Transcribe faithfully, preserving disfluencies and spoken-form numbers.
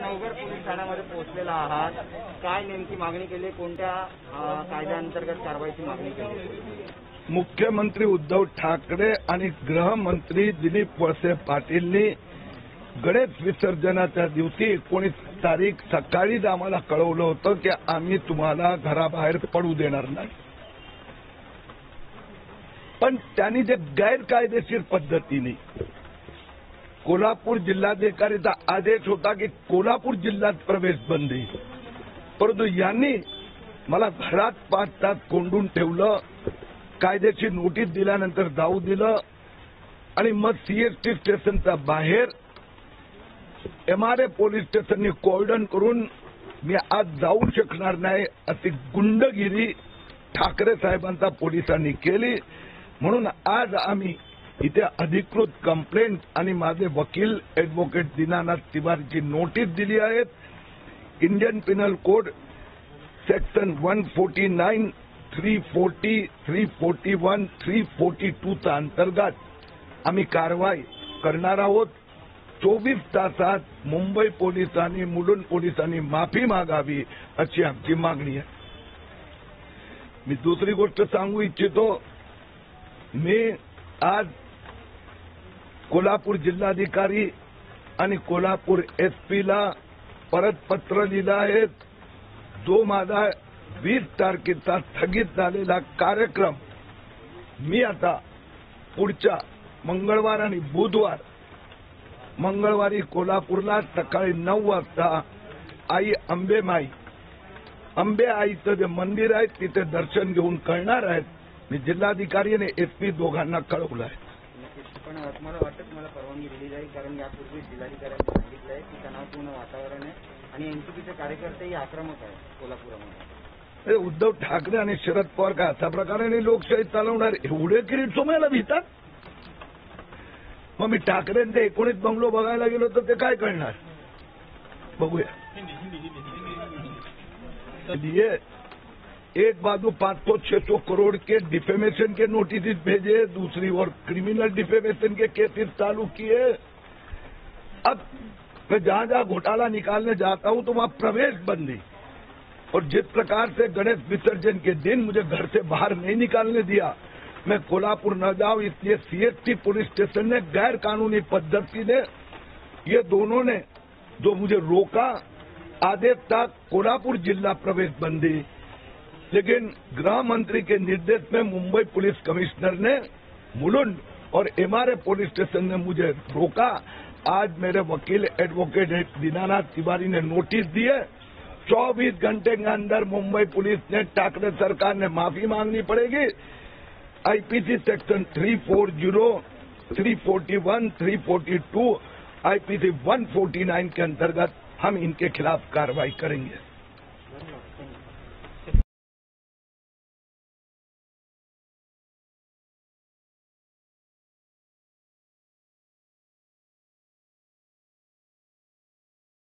Navghar police ठाण्यामध्ये पोहोचलेला आहात, काय नेमकी मागणी केली, कोणत्या कायद्याअंतर्गत कारवाईची मागणी केली? मुख्यमंत्री उद्धव ठाकरे आणि गृहमंत्री दिलीप वळसे पाटीलनी गणेश विसर्जनाच्या दिवशी एकोणीस तारीख सकाळीच आम्हाला कळवलं होतं की आम्ही तुम्हाला घराबाहेर पडू देणार नाही. पण त्यांनी जे गैरकायदेशीर पद्धतीने कोल्हापूर जिल्हाधिकारीचा आदेश होता की कोल्हापूर जिल्ह्यात प्रवेश बंदी, परंतु यांनी मला घरात पाच तास कोंडून ठेवलं, कायद्याची नोटीस दिल्यानंतर जाऊ दिलं आणि मग सीएसटी स्टेशनच्या बाहेर एमआरए पोलीस स्टेशननी कॉर्डन करून मी आज जाऊ शकणार नाही अशी गुंडगिरी ठाकरे साहेबांचा पोलिसांनी केली. म्हणून आज आम्ही इथे अधिकृत कंप्लेंट आणि माझे वकील ॲडव्होकेट दीनानाथ तिवारीची नोटीस दिली आहे. Indian penal code section one forty nine, three forty, three forty one, three forty two चा अंतर्गत आम्ही कारवाई करणार आहोत. चोवीस तासात मुंबई पोलिसांनी मुलुंड पोलिसांनी माफी मागावी अशी आमची मागणी आहे. मी दुसरी गोष्ट सांगू इच्छितो, मी आज कोल्हापूर जिल्हाधिकारी आणि कोल्हापूर एसपीला परत पत्र लिहिलं आहे. जो माझा वीस तारखेचा स्थगित झालेला कार्यक्रम मी आता पुढच्या मंगळवार आणि बुधवार, मंगळवारी कोल्हापूरला सकाळी नऊ वाजता आई अंबेमाई अंबे आईचं जे मंदिर आहे तिथे दर्शन घेऊन करणार आहेत. मी जिल्हाधिकारी आणि एसपी दोघांना कळवलं आहे. पण मला वाटतं तुम्हाला परवानगी दिली जाईल, कारण यापूर्वी जिल्हाधिकाऱ्यांनी सांगितलं आहे की तणावपूर्ण वातावरण आहे आणि एनसीपीचे कार्यकर्तेही आक्रमक आहेत कोल्हापुरामध्ये. उद्धव ठाकरे आणि शरद पवार का अशा प्रकारे लोकशाही चालवणार एवढे किरीट सोमायला भितात? मग मी ठाकरेंचे एकोणीस बंगलो बघायला गेलो तर ते काय करणार बघूया. ये एक बाजू पाँच सौ छह सौ करोड़ के डिफेमेशन के नोटिस भेजे, दूसरी ओर क्रिमिनल डिफेमेशन के केसेस चालू किए. अब मैं जहां जहां घोटाला निकालने जाता हूं तो वहां प्रवेश बंदी, और जिस प्रकार से गणेश विसर्जन के दिन मुझे घर से बाहर नहीं निकालने दिया, मैं कोल्हापुर न जाऊं इसलिए सीएसटी पुलिस स्टेशन ने गैर कानूनी पद्धति ने ये दोनों ने जो मुझे रोका, आदेश था कोल्हापुर जिला प्रवेश बंदी, लेकिन गृह मंत्री के निर्देश में मुंबई पुलिस कमिश्नर ने मुलुंड और एमआरए पुलिस स्टेशन ने मुझे रोका. आज मेरे वकील एडवोकेट दीनानाथ तिवारी ने नोटिस दिए. चौबीस घंटे के अंदर मुंबई पुलिस ने ठाकरे सरकार ने माफी मांगनी पड़ेगी. IPC section three four zero, three forty one, three forty two, IPC one forty nine के अंतर्गत हम इनके खिलाफ कार्रवाई करेंगे.